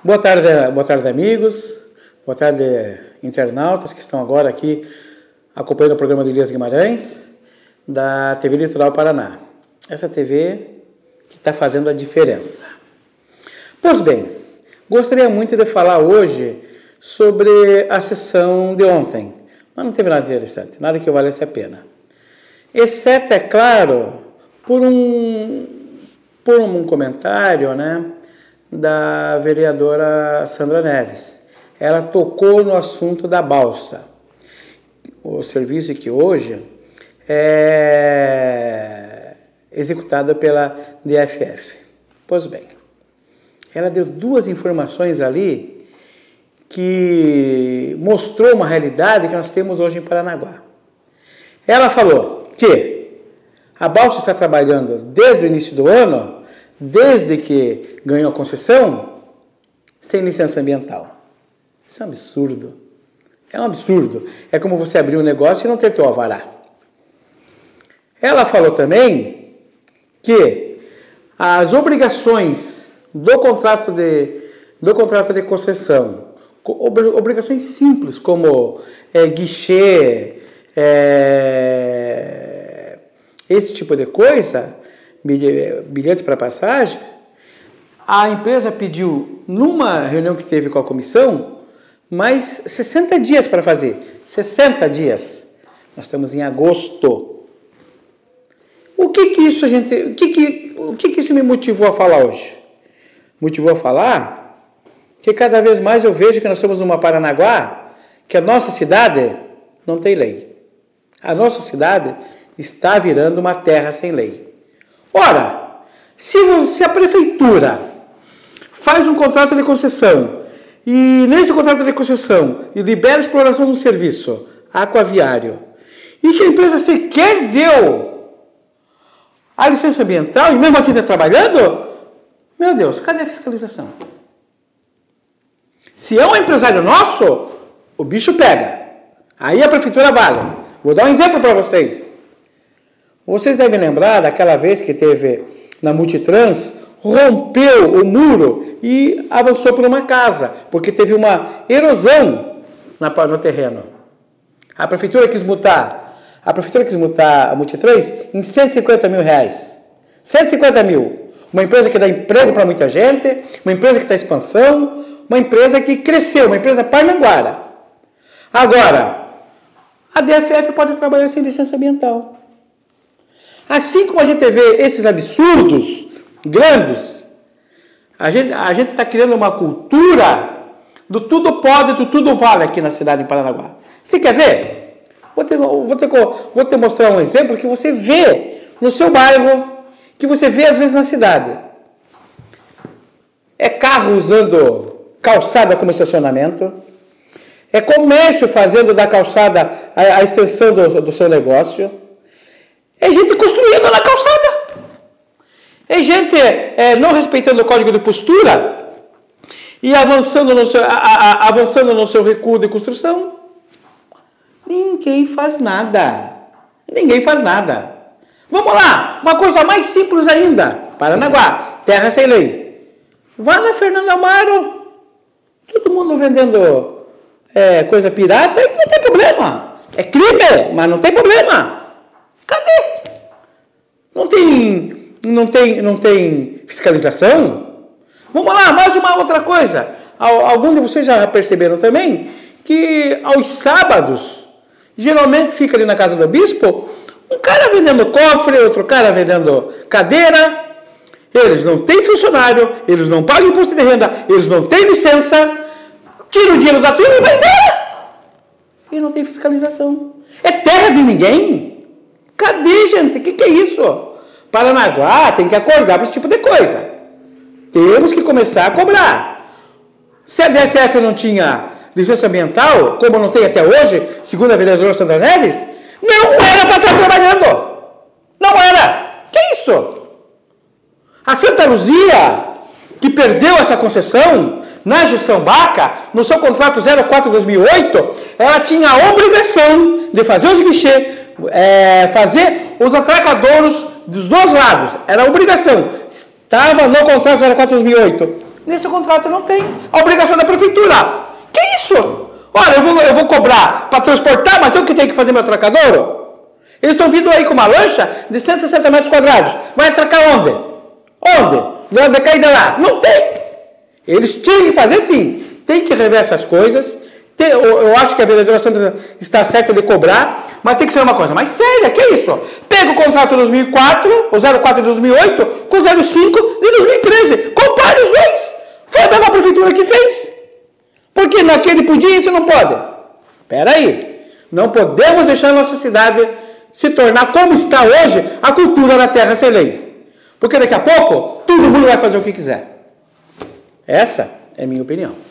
Boa tarde, amigos. Boa tarde, internautas que estão agora aqui acompanhando o programa do Elias Guimarães, da TV Litoral Paraná. Essa TV que está fazendo a diferença. Pois bem, gostaria muito de falar hoje sobre a sessão de ontem, mas não teve nada interessante, nada que valesse a pena. Exceto, é claro, por um comentário, né, da vereadora Sandra Neves. Ela tocou no assunto da balsa, o serviço que hoje é executado pela DFF. Pois bem, ela deu duas informações ali que mostrou uma realidade que nós temos hoje em Paranaguá. Ela falou que a balsa está trabalhando desde o início do ano, desde que ganhou a concessão, sem licença ambiental. Isso é um absurdo. É um absurdo. É como você abrir um negócio e não ter teu alvará. Ela falou também que as obrigações do contrato de concessão, obrigações simples como guichê, esse tipo de coisa, bilhetes para passagem, a empresa pediu, numa reunião que teve com a comissão, mais 60 dias para fazer. 60 dias. Nós estamos em agosto. O que isso me motivou a falar hoje? Motivou a falar que cada vez mais eu vejo que nós estamos numa Paranaguá, que a nossa cidade não tem lei. A nossa cidade está virando uma terra sem lei. Ora, se a prefeitura faz um contrato de concessão e nesse contrato de concessão libera a exploração de um serviço aquaviário e que a empresa sequer deu a licença ambiental e mesmo assim está trabalhando, meu Deus, cadê a fiscalização? Se é um empresário nosso, o bicho pega. Aí a prefeitura vale. Vou dar um exemplo para vocês. Vocês devem lembrar daquela vez que teve na Multitrans, rompeu o muro e avançou por uma casa, porque teve uma erosão no terreno. A prefeitura quis multar a Multitrans em R$150 mil. 150 mil. Uma empresa que dá emprego para muita gente, uma empresa que está em expansão, uma empresa que cresceu, uma empresa parnanguara. Agora, a DFF pode trabalhar sem licença ambiental. Assim como a gente vê esses absurdos grandes, a gente está criando uma cultura do tudo pode, do tudo vale aqui na cidade de Paranaguá. Você quer ver? Vou te mostrar um exemplo que você vê no seu bairro, que você vê às vezes na cidade. É carro usando calçada como estacionamento, é comércio fazendo da calçada a extensão do seu negócio, é gente construindo na calçada. É gente não respeitando o código de postura e avançando no seu recuo de construção. Ninguém faz nada. Ninguém faz nada. Vamos lá, uma coisa mais simples ainda. Paranaguá, terra sem lei. Vá na Fernando Amaro. Todo mundo vendendo coisa pirata e não tem problema. É crime, mas não tem problema. Cadê? Não tem fiscalização? Vamos lá, mais uma outra coisa. Alguns de vocês já perceberam também que aos sábados, geralmente fica ali na casa do bispo, um cara vendendo cofre, outro cara vendendo cadeira. Eles não têm funcionário, eles não pagam imposto de renda, eles não têm licença, tiram o dinheiro da turma e vai embora. E não tem fiscalização. É terra de ninguém? Cadê, gente? O que é isso? Paranaguá tem que acordar para esse tipo de coisa. Temos que começar a cobrar. Se a DFF não tinha licença ambiental, como não tem até hoje, segundo a vereadora Sandra Neves, não era para estar trabalhando. Não era. Que isso? A Santa Luzia, que perdeu essa concessão na gestão Baca, no seu contrato 04/2008, ela tinha a obrigação de fazer os guichês, fazer os atracadouros dos dois lados. Era a obrigação. Estava no contrato 04/2008. Nesse contrato não tem a obrigação da prefeitura. Que isso? Olha, eu vou cobrar para transportar, mas eu que tenho que fazer meu atracadouro? Eles estão vindo aí com uma lancha de 160 metros quadrados. Vai atracar onde? Onde? Não é caída lá. Não tem. Eles tinham que fazer sim. Tem que rever essas coisas. Eu acho que a vereadora Sandra está certa de cobrar, mas tem que ser uma coisa mais séria. Que isso? Pega o contrato de 2004, o 04 de 2008, com o 05 de 2013. Compare os dois. Foi a mesma prefeitura que fez. Porque naquele podia e isso não pode. Espera aí. Não podemos deixar a nossa cidade se tornar como está hoje a cultura da terra sem lei. Porque daqui a pouco todo mundo vai fazer o que quiser. Essa é a minha opinião.